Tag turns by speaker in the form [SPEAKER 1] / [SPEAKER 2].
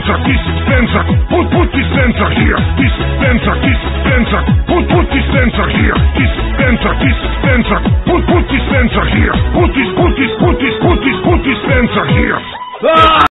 [SPEAKER 1] dispenser, put dispenser here. Dispenser, put dispenser here. Dispenser, put dispenser here. Put dispenser here.